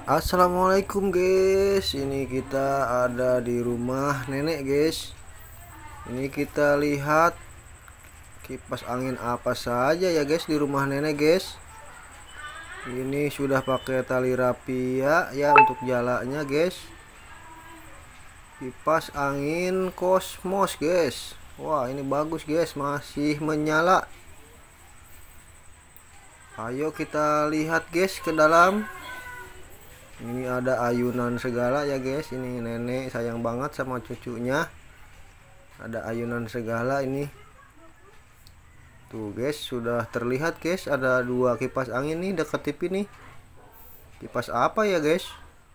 Assalamualaikum guys, ini kita ada di rumah nenek guys. Ini kita lihat kipas angin apa saja ya guys di rumah nenek guys. Ini sudah pakai tali rapia ya untuk jalannya guys. Kipas angin Cosmos guys. Wah ini bagus guys, masih menyala. Ayo kita lihat guys ke dalam. Ini ada ayunan segala ya guys. Ini nenek sayang banget sama cucunya. Ada ayunan segala ini. Tuh guys, sudah terlihat guys, ada dua kipas angin nih dekat TV nih. Kipas apa ya guys?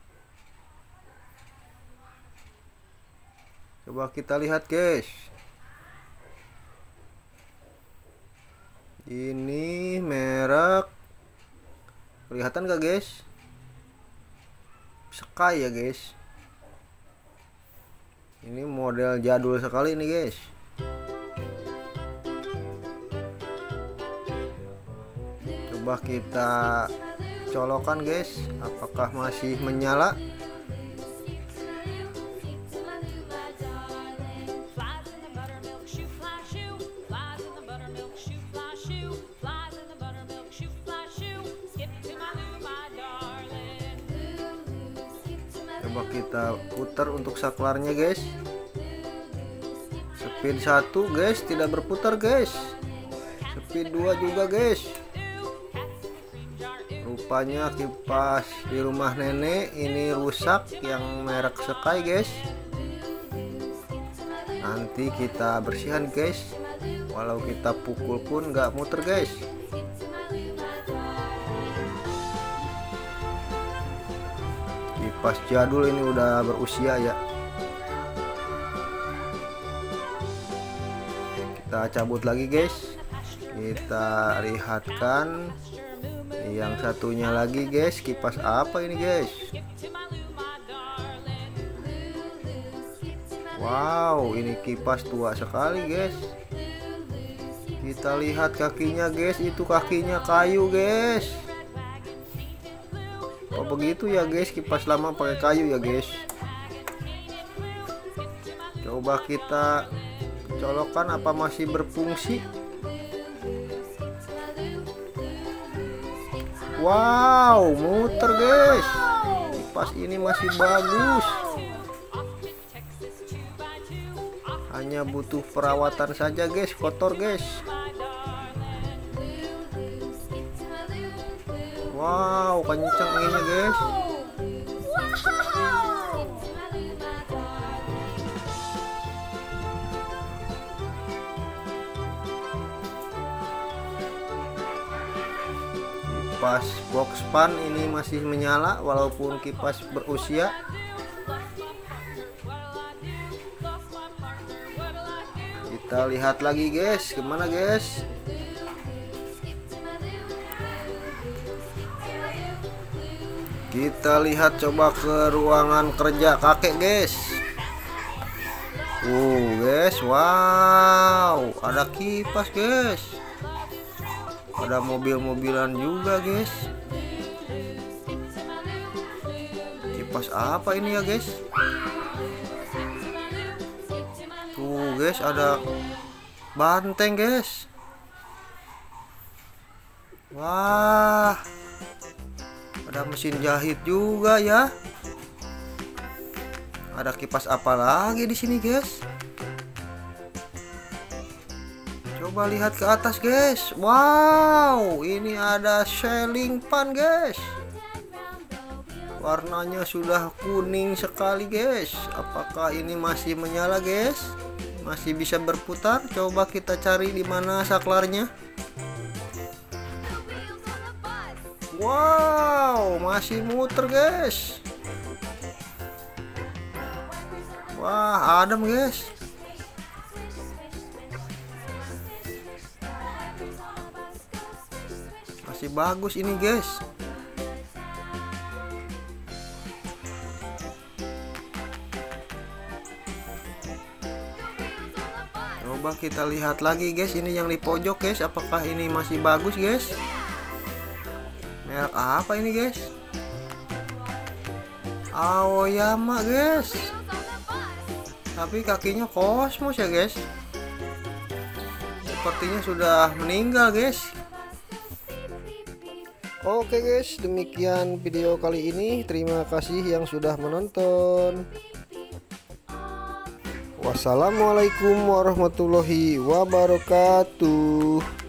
Coba kita lihat guys. Ini merek, kelihatan gak guys? Sky ya guys. Ini model jadul sekali nih guys. Coba kita colokan guys, apakah masih menyala? Coba kita putar untuk saklarnya guys. Speed 1 guys tidak berputar guys. Speed 2 juga guys. Rupanya kipas di rumah nenek ini rusak yang merek Sky guys. Nanti kita bersihkan guys. Walau kita pukul pun nggak muter guys. Kipas jadul ini udah berusia ya. Kita cabut lagi guys. Kita lihatkan yang satunya lagi guys. Kipas apa ini guys? Wow, ini kipas tua sekali guys. Kita lihat kakinya guys. Itu kakinya kayu guys. Oh begitu ya guys, kipas lama pakai kayu ya guys. Coba kita colokkan apa masih berfungsi. Wow, muter guys. Kipas ini masih bagus. Hanya butuh perawatan saja guys, kotor guys. Wow, kencang anginnya guys. Kipas box fan ini masih menyala walaupun kipas berusia. Kita lihat lagi guys, kemana guys? Kita lihat coba ke ruangan kerja kakek guys. Guys, wow, ada kipas guys. Ada mobil-mobilan juga guys. Kipas apa ini ya guys? Tuh guys, ada banteng guys. Wah, ada mesin jahit juga ya. Ada kipas apa lagi di sini guys? Coba lihat ke atas guys. Wow, ini ada ceiling fan guys. Warnanya sudah kuning sekali guys. Apakah ini masih menyala guys? Masih bisa berputar? Coba kita cari di mana saklarnya. Wow, masih muter guys. Wah, adem guys. Masih bagus ini guys. Coba kita lihat lagi guys, ini yang di pojok guys. Apakah ini masih bagus guys? Merek apa ini guys? Aoyama guys, tapi kakinya kosmos ya guys, sepertinya sudah meninggal guys. Oke guys, demikian video kali ini. Terima kasih yang sudah menonton. Wassalamualaikum warahmatullahi wabarakatuh.